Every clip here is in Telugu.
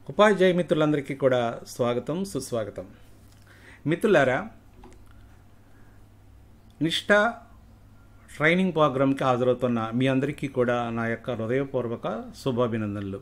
ఉపాధ్యాయ మిత్రులందరికీ కూడా స్వాగతం సుస్వాగతం. మిత్రులారా, నిష్ఠా ట్రైనింగ్ ప్రోగ్రామ్కి హాజరవుతున్న మీ అందరికీ కూడా నా యొక్క హృదయపూర్వక శుభాభినందనలు.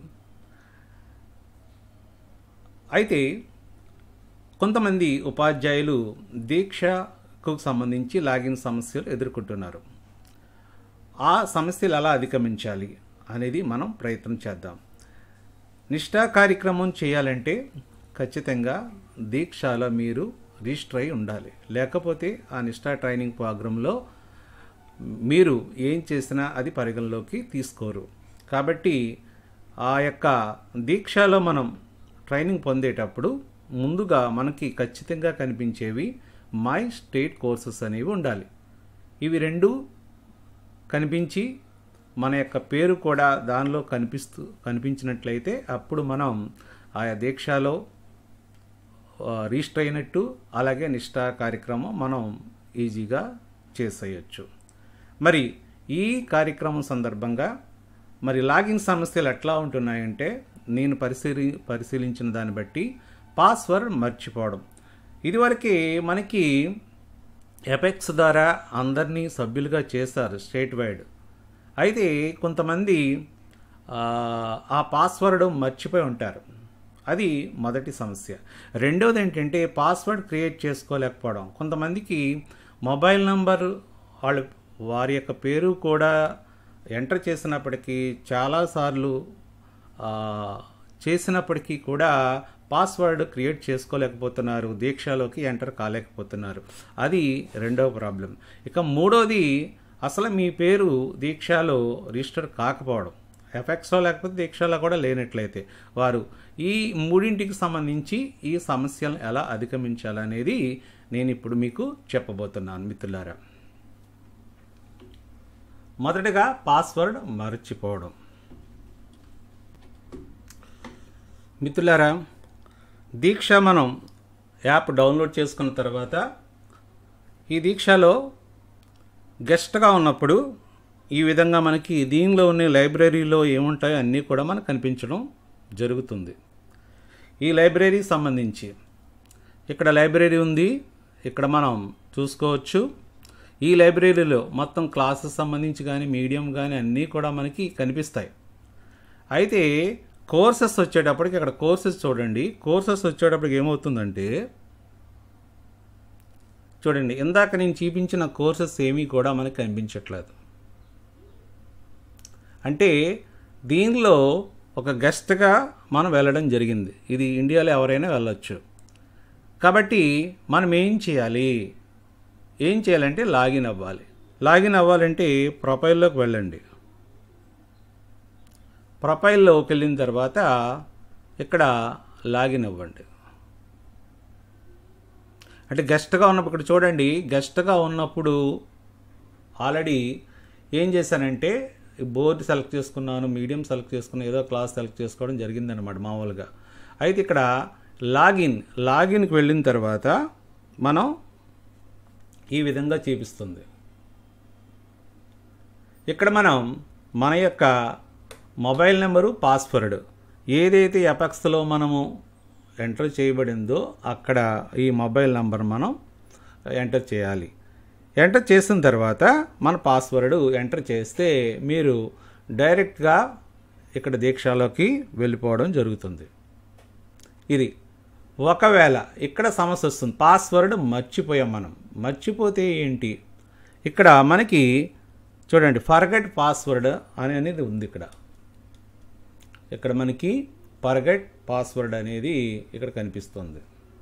అయితే కొంతమంది ఉపాధ్యాయులు దీక్షకు సంబంధించి లాగిన్ సమస్యలు ఎదుర్కొంటున్నారు. ఆ సమస్యలు ఎలా అధిగమించాలి అనేది మనం ప్రయత్నం చేద్దాం. నిష్ఠా కార్యక్రమం చేయాలంటే ఖచ్చితంగా దీక్షలో మీరు రిజిస్టర్ అయి ఉండాలి. లేకపోతే ఆ నిష్ఠా ట్రైనింగ్ ప్రోగ్రాంలో మీరు ఏం చేసినా అది పరిగణలోకి తీసుకోరు. కాబట్టి ఆ యొక్క దీక్షలో మనం ట్రైనింగ్ పొందేటప్పుడు ముందుగా మనకి ఖచ్చితంగా కనిపించేవి మై స్టేట్ కోర్సెస్ అనేవి ఉండాలి. ఇవి రెండు కనిపించి మన యొక్క పేరు కూడా దానిలో కనిపించినట్లయితే అప్పుడు మనం ఆయా దీక్షలో రిజిస్టర్ అయినట్టు, అలాగే నిష్ఠా కార్యక్రమం మనం ఈజీగా చేసేయచ్చు. మరి ఈ కార్యక్రమం సందర్భంగా మరి లాగిన్ సమస్యలు ఎట్లా ఉంటున్నాయంటే, నేను పరిశీలించిన దాన్ని బట్టి పాస్వర్డ్ మర్చిపోవడం. ఇదివరకే మనకి ఎపెక్స్ ద్వారా అందరినీ సభ్యులుగా చేశారు స్టేట్ వైడ్. అయితే కొంతమంది ఆ పాస్వర్డ్ మర్చిపోయి ఉంటారు. అది మొదటి సమస్య. రెండవది ఏంటంటే పాస్వర్డ్ క్రియేట్ చేసుకోలేకపోవడం. కొంతమందికి మొబైల్ నంబర్ వారి యొక్క పేరు కూడా ఎంటర్ చేసినప్పటికీ చాలాసార్లు చేసినప్పటికీ కూడా పాస్వర్డ్ క్రియేట్ చేసుకోలేకపోతున్నారు, దీక్షలోకి ఎంటర్ కాలేకపోతున్నారు. అది రెండవ ప్రాబ్లం. ఇక మూడోది, అసలు మీ పేరు దీక్షలో రిజిస్టర్ కాకపోవడం. ఎఫెక్స్లో లేకపోతే దీక్షలో కూడా లేనట్లయితే వారు ఈ మూడింటికి సంబంధించి ఈ సమస్యలను ఎలా అధిగమించాలనేది నేను ఇప్పుడు మీకు చెప్పబోతున్నాను మిత్రులారా. మొదటగా పాస్వర్డ్ మర్చిపోవడం. మిత్రులారా, దీక్ష మనం యాప్ డౌన్లోడ్ చేసుకున్న తర్వాత ఈ దీక్షలో గెస్ట్గా ఉన్నప్పుడు ఈ విధంగా మనకి దీనిలో ఉన్న లైబ్రరీలో ఏముంటాయో అన్నీ కూడా మనకు కనిపించడం జరుగుతుంది. ఈ లైబ్రరీకి సంబంధించి ఇక్కడ లైబ్రరీ ఉంది, ఇక్కడ మనం చూసుకోవచ్చు. ఈ లైబ్రరీలో మొత్తం క్లాసెస్ సంబంధించి కానీ మీడియం కానీ అన్నీ కూడా మనకి కనిపిస్తాయి. అయితే కోర్సెస్ వచ్చేటప్పటికి ఇక్కడ కోర్సెస్ చూడండి. కోర్సెస్ వచ్చేటప్పటికి ఏమవుతుందంటే చూడండి, ఇందాక నేను చూపించిన కోర్సెస్ ఏమీ కూడా మనకు కనిపించట్లేదు. అంటే దీనిలో ఒక గెస్ట్గా మనం వెళ్ళడం జరిగింది. ఇది ఇండియాలో ఎవరైనా వెళ్ళొచ్చు. కాబట్టి మనం ఏం చేయాలంటే లాగిన్ అవ్వాలి. లాగిన్ అవ్వాలంటే ప్రొఫైల్లోకి వెళ్ళండి. ప్రొఫైల్లోకి వెళ్ళిన తర్వాత ఇక్కడ లాగిన్ అవ్వండి. అంటే గెస్ట్గా ఉన్నప్పుడు ఇక్కడ చూడండి, గెస్ట్గా ఉన్నప్పుడు ఆల్రెడీ ఏం చేశానంటే బోర్డు సెలెక్ట్ చేసుకున్నాను, మీడియం సెలెక్ట్ చేసుకున్నాను, ఏదో క్లాస్ సెలెక్ట్ చేసుకోవడం జరిగిందనమాట మామూలుగా. అయితే ఇక్కడ లాగిన్కి వెళ్ళిన తర్వాత మనం ఈ విధంగా చూపిస్తుంది. ఇక్కడ మనం మన యొక్క మొబైల్ నెంబరు, పాస్వర్డ్ ఏదైతే ఎపెక్స్లో మనము ఎంటర్ చేయబడిందో అక్కడ ఈ మొబైల్ నెంబర్ మనం ఎంటర్ చేయాలి. ఎంటర్ చేసిన తర్వాత మన పాస్వర్డ్ ఎంటర్ చేస్తే మీరు డైరెక్ట్గా ఇక్కడ దీక్షలోకి వెళ్ళిపోవడం జరుగుతుంది. ఇది ఒకవేళ ఇక్కడ సమస్య వస్తుంది, పాస్వర్డ్ మర్చిపోయాం. మనం మర్చిపోతే ఏంటి, ఇక్కడ మనకి చూడండి ఫర్గెట్ పాస్వర్డ్ అనేది ఉంది. ఇక్కడ మనకి ఫర్గెట్ పాస్వర్డ్ అనేది ఇక్కడ కనిపిస్తుంది.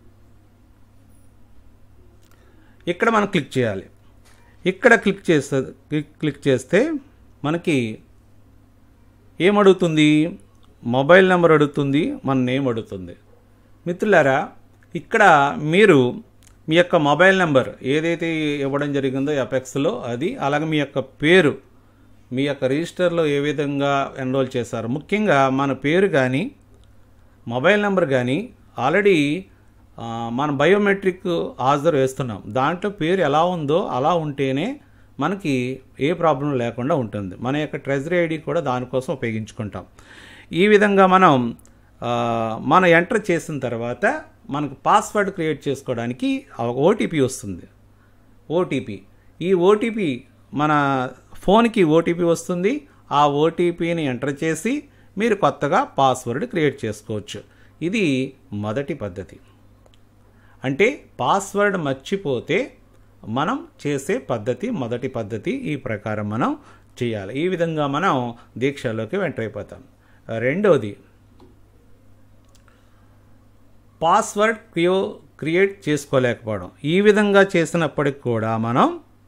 ఇక్కడ మనం క్లిక్ చేయాలి. ఇక్కడ క్లిక్ చేస్తే మనకి ఏమడుగుతుంది, మొబైల్ నెంబర్ అడుగుతుంది, మన నేమ్ అడుగుతుంది. మిత్రులారా, ఇక్కడ మీరు మీ యొక్క మొబైల్ నెంబర్ ఏదైతే ఇవ్వడం జరిగిందో ఎపెక్స్లో అది, అలాగే మీ యొక్క పేరు, మీ యొక్క రిజిస్టర్లో ఏ విధంగా ఎన్రోల్ చేశారు, ముఖ్యంగా మన పేరు కానీ మొబైల్ నెంబర్ కానీ ఆల్రెడీ మన బయోమెట్రిక్ హాజరు వేస్తున్నాం. దాంట్లో పేరు ఎలా ఉందో అలా ఉంటేనే మనకి ఏ ప్రాబ్లం లేకుండా ఉంటుంది. మన యొక్క ట్రెజరీ ఐడి కూడా దానికోసం ఉపయోగించుకుంటాం. ఈ విధంగా మనం మనం ఎంటర్ చేసిన తర్వాత మనకు పాస్వర్డ్ క్రియేట్ చేసుకోవడానికి ఓటీపీ వస్తుంది. ఈ ఓటీపీ మన ఫోన్కి ఓటీపీ వస్తుంది. ఆ ఓటీపీని ఎంటర్ చేసి మీరు కొత్తగా పాస్వర్డ్ క్రియేట్ చేసుకోవచ్చు. ఇది మొదటి పద్ధతి. అంటే పాస్వర్డ్ మర్చిపోతే మనం చేసే మొదటి పద్ధతి ఈ ప్రకారం మనం చేయాలి. ఈ విధంగా మనం దీక్షలోకి ఎంటర్ అయిపోతాం. రెండోది, పాస్వర్డ్ క్రియేట్ చేసుకోలేకపోవడం. ఈ విధంగా చేసినప్పటికి కూడా మనం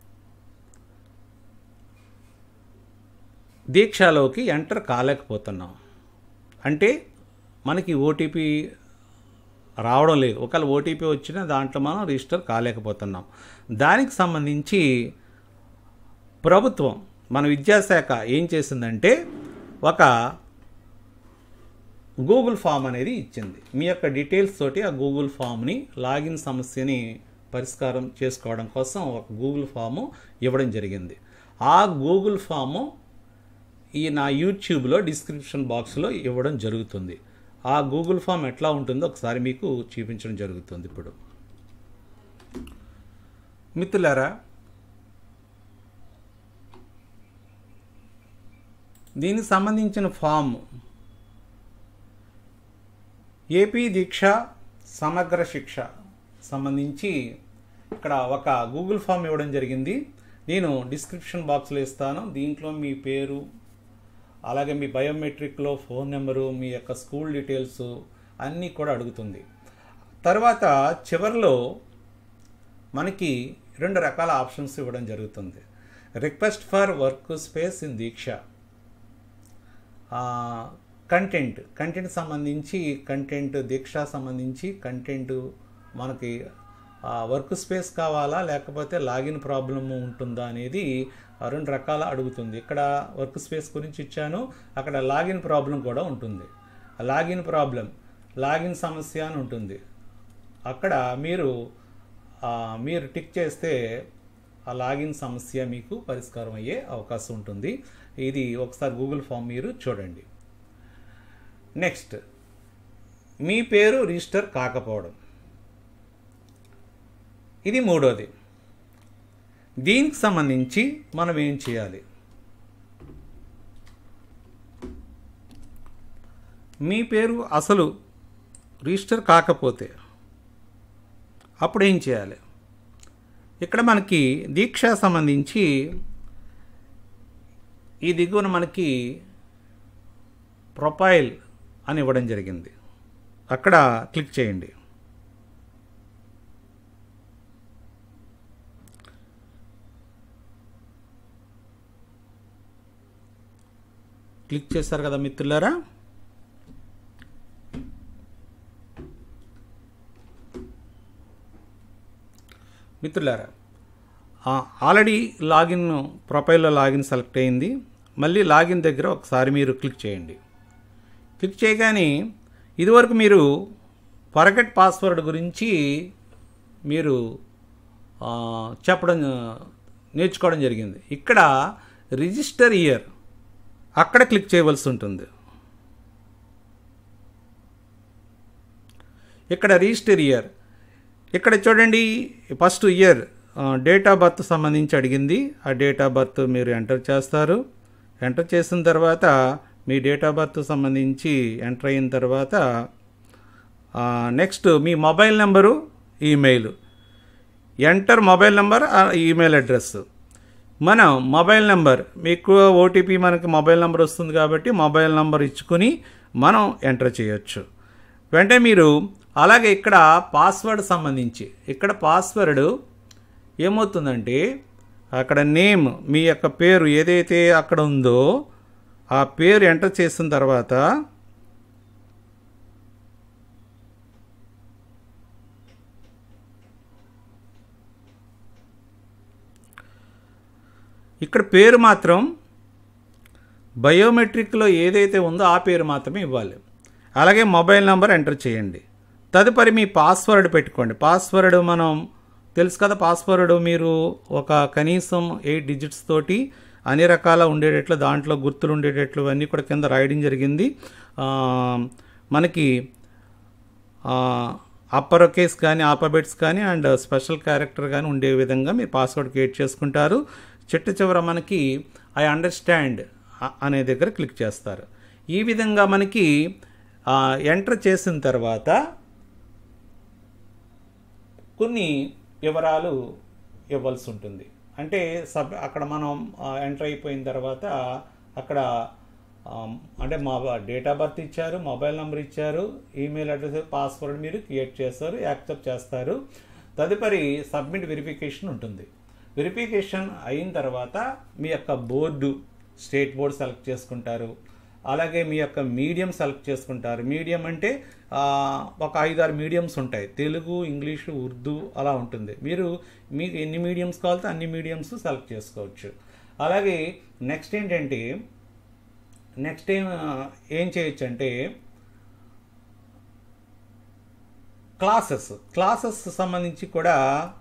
దీక్షలోకి ఎంటర్ కాలేకపోతున్నాం. అంటే మనకి ఓటీపీ రావడం లేదు. ఒకవేళ ఓటీపీ వచ్చినా దాంట్లో మనం రిజిస్టర్ కాలేకపోతున్నాం. దానికి సంబంధించి ప్రభుత్వం, మన విద్యాశాఖ ఏం చేసిందంటే ఒక గూగుల్ ఫామ్ అనేది ఇచ్చింది. మీ యొక్క డీటెయిల్స్ తోటి ఆ గూగుల్ ఫామ్ని లాగిన్ సమస్యని పరిష్కారం చేసుకోవడం కోసం ఒక గూగుల్ ఫాము ఇవ్వడం జరిగింది. ఆ గూగుల్ ఫాము నా యూట్యూబ్లో డిస్క్రిప్షన్ బాక్స్లో ఇవ్వడం జరుగుతుంది. ఆ గూగుల్ ఫామ్ ఎట్లా ఉంటుందో ఒకసారి మీకు చూపించడం జరుగుతుంది. ఇప్పుడు మిత్రులారా, దీనికి సంబంధించిన ఫామ్ ఏపీ దీక్ష సమగ్ర శిక్ష సంబంధించి ఇక్కడ ఒక గూగుల్ ఫామ్ ఇవ్వడం జరిగింది. నేను డిస్క్రిప్షన్ బాక్స్లో ఇస్తాను. దీంట్లో మీ పేరు, అలాగే మీ బయోమెట్రిక్లో ఫోన్ నెంబరు, మీ యొక్క స్కూల్ డీటెయిల్స్ అన్నీ కూడా అడుగుతుంది. తర్వాత చివరిలో మనకి 2 రకాల ఆప్షన్స్ ఇవ్వడం జరుగుతుంది. Request for work space in Diksha, content సంబంధించి దీక్ష సంబంధించి కంటెంట్ మనకి వర్క్ స్పేస్ కావాలా లేకపోతే లాగిన్ ప్రాబ్లమ్ ఉంటుందా అనేది 2 రకాల అడుగుతుంది. ఇక్కడ వర్క్ స్పేస్ గురించి ఇచ్చాను, అక్కడ లాగిన్ ప్రాబ్లం కూడా ఉంటుంది. లాగిన్ సమస్య అని ఉంటుంది. అక్కడ మీరు టిక్ చేస్తే ఆ లాగిన్ సమస్య మీకు పరిష్కారం అయ్యే అవకాశం ఉంటుంది. ఇది ఒకసారి గూగుల్ ఫామ్ మీరు చూడండి. నెక్స్ట్, మీ పేరు రిజిస్టర్ కాకపోవడం, ఇది మూడోది. దీనికి సంబంధించి మనం ఏం చేయాలి? మీ పేరు అసలు రిజిస్టర్ కాకపోతే అప్పుడు ఏం చేయాలి? ఇక్కడ మనకి దీక్ష సంబంధించి ఈ దిగువన మనకి ప్రొఫైల్ అని ఇవ్వడం జరిగింది. అక్కడ క్లిక్ చేయండి. క్లిక్ చేశారు కదా మిత్రులారా. ఆల్రెడీ ప్రొఫైల్లో లాగిన్ సెలెక్ట్ అయింది. మళ్ళీ లాగిన్ దగ్గర ఒకసారి మీరు క్లిక్ చేయండి. క్లిక్ చేయగానే ఇదివరకు మీరు ఫర్గెట్ పాస్వర్డ్ గురించి మీరు నేర్చుకోవడం జరిగింది. ఇక్కడ రిజిస్టర్ ఇయర్ అక్కడ క్లిక్ చేయవలసి ఉంటుంది. ఇక్కడ రిజిస్టర్ ఇయర్, ఇక్కడ చూడండి, first year date of birth సంబంధించి అడిగింది. ఆ డేట్ ఆఫ్ బర్త్ మీరు ఎంటర్ చేస్తారు. ఎంటర్ చేసిన తర్వాత మీ డేట్ ఆఫ్ బర్త్ సంబంధించి ఎంటర్ అయిన తర్వాత నెక్స్ట్ మీ mobile number, email, enter mobile number, email address. మనం మొబైల్ నెంబర్, మీకు ఓటీపీ మనకి మొబైల్ నెంబర్ వస్తుంది కాబట్టి మొబైల్ నెంబర్ ఇచ్చుకొని మనం ఎంటర్ చేయొచ్చు. వెంటనే మీరు అలాగే ఇక్కడ పాస్వర్డ్ సంబంధించి ఇక్కడ పాస్వర్డ్ ఏమవుతుందంటే అక్కడ నేమ్, మీ యొక్క పేరు ఏదైతే అక్కడ ఉందో ఆ పేరు ఎంటర్ చేసిన తర్వాత ఇక్కడ పేరు మాత్రం బయోమెట్రిక్లో ఏదైతే ఉందో ఆ పేరు మాత్రమే ఇవ్వాలి. అలాగే మొబైల్ నెంబర్ ఎంటర్ చేయండి. తదుపరి మీ పాస్వర్డ్ పెట్టుకోండి. పాస్వర్డ్ మనం తెలుసు కదా, పాస్వర్డ్ మీరు ఒక కనీసం 8 డిజిట్స్ తోటి అన్ని రకాల ఉండేటట్లు, దాంట్లో గుర్తులు ఉండేటట్లు అన్నీ కూడా కింద రాయడం జరిగింది. మనకి అప్పర్ కేస్ కానీ ఆల్ఫాబెట్స్ కానీ అండ్ స్పెషల్ క్యారెక్టర్ కానీ ఉండే విధంగా మీరు పాస్వర్డ్ క్రియేట్ చేసుకుంటారు. చివర మనకి ఐ అండర్స్టాండ్ అనే దగ్గర క్లిక్ చేస్తారు. ఈ విధంగా మనకి ఎంటర్ చేసిన తర్వాత కొన్ని వివరాలు ఇవ్వాల్సి ఉంటుంది. అంటే అక్కడ మనం ఎంటర్ అయిపోయిన తర్వాత అక్కడ అంటే మా డేట్ ఆఫ్ బర్త్ ఇచ్చారు, మొబైల్ నెంబర్ ఇచ్చారు, ఈమెయిల్ అడ్రస్, పాస్వర్డ్ మీరు క్రియేట్ చేస్తారు, యాక్సెప్ట్ చేస్తారు. తదుపరి సబ్మిట్ వెరిఫికేషన్ ఉంటుంది. వెరిఫికేషన్ అయిన తర్వాత మీ యొక్క బోర్డు, స్టేట్ బోర్డు సెలెక్ట్ చేసుకుంటారు. అలాగే మీ యొక్క మీడియం సెలెక్ట్ చేసుకుంటారు. మీడియం అంటే ఒక 5-6 మీడియంస్ ఉంటాయి. తెలుగు, ఇంగ్లీషు, ఉర్దూ అలా ఉంటుంది. మీకు ఎన్ని మీడియంస్ కావాలితే అన్ని మీడియంస్ సెలెక్ట్ చేసుకోవచ్చు. అలాగే నెక్స్ట్ ఏం చేయొచ్చు అంటే క్లాసెస్ సంబంధించి కూడా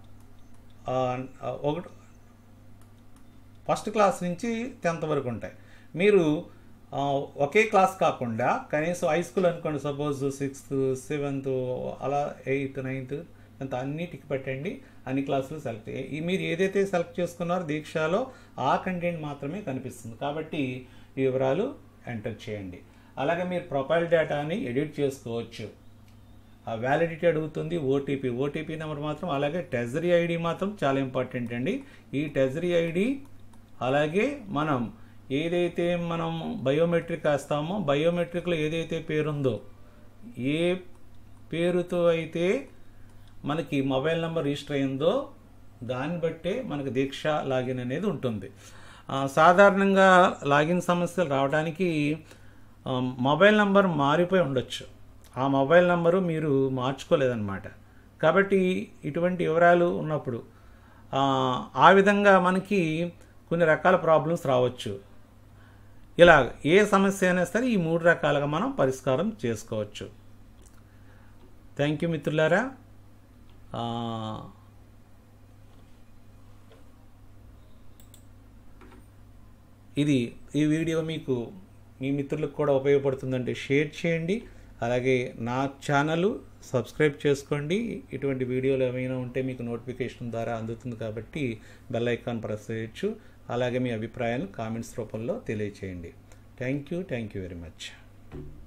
ఫస్ట్ క్లాస్ నుంచి 10th వరకు ఉంటాయి. మీరు ఒకే క్లాస్ కాకుండా కనీసం హై స్కూల్ అనుకోండి, సపోజ్ 6th 7th అలా 8th 9th 10th అన్నిటికి పెట్టండి. అన్ని క్లాసులు మీరు ఏదైతే సెలెక్ట్ చేసుకున్నారో దీక్షలో ఆ కంటెంట్ మాత్రమే కనిపిస్తుంది. కాబట్టి ఈ వివరాలు ఎంటర్ చేయండి. అలాగే మీరు ప్రొఫైల్ డేటాని ఎడిట్ చేసుకోవచ్చు. వ్యాలిడిటీ అడుగుతుంది, ఓటీపీ నెంబర్ మాత్రం, అలాగే ట్రెజరీ ఐడి మాత్రం చాలా ఇంపార్టెంట్ అండి. ఈ ట్రెజరీ ఐడి అలాగే ఏదైతే మనం బయోమెట్రిక్ వేస్తామో బయోమెట్రిక్లో ఏదైతే పేరుందో, ఏ పేరుతో అయితే మనకి మొబైల్ నెంబర్ రిజిస్టర్ అయిందో దాన్ని బట్టే మనకి దీక్ష లాగిన్ అనేది ఉంటుంది. సాధారణంగా లాగిన్ సమస్యలు రావడానికి మొబైల్ నెంబర్ మారిపోయి ఉండొచ్చు. ఆ మొబైల్ నెంబరు మీరు మార్చుకోలేదన్నమాట. కాబట్టి ఇటువంటి వివరాలు ఉన్నప్పుడు ఆ విధంగా మనకి కొన్ని రకాల ప్రాబ్లమ్స్ రావచ్చు. ఇలా ఏ సమస్య అయినా సరే ఈ 3 రకాలుగా మనం పరిష్కారం చేసుకోవచ్చు. థ్యాంక్ యూ మిత్రులారా. ఈ వీడియో మీకు మీ మిత్రులకు కూడా ఉపయోగపడుతుందంటే షేర్ చేయండి. అలాగే నా ఛానల్ సబ్స్క్రైబ్ చేసుకోండి. ఇటువంటి వీడియోలు ఏమైనా ఉంటే మీకు నోటిఫికేషన్ ద్వారా అందుతుంది కాబట్టి బెల్ ఐకాన్ ప్రెస్ చేయొచ్చు. అలాగే మీ అభిప్రాయాలను కామెంట్స్ రూపంలో తెలియచేయండి. Thank you very much.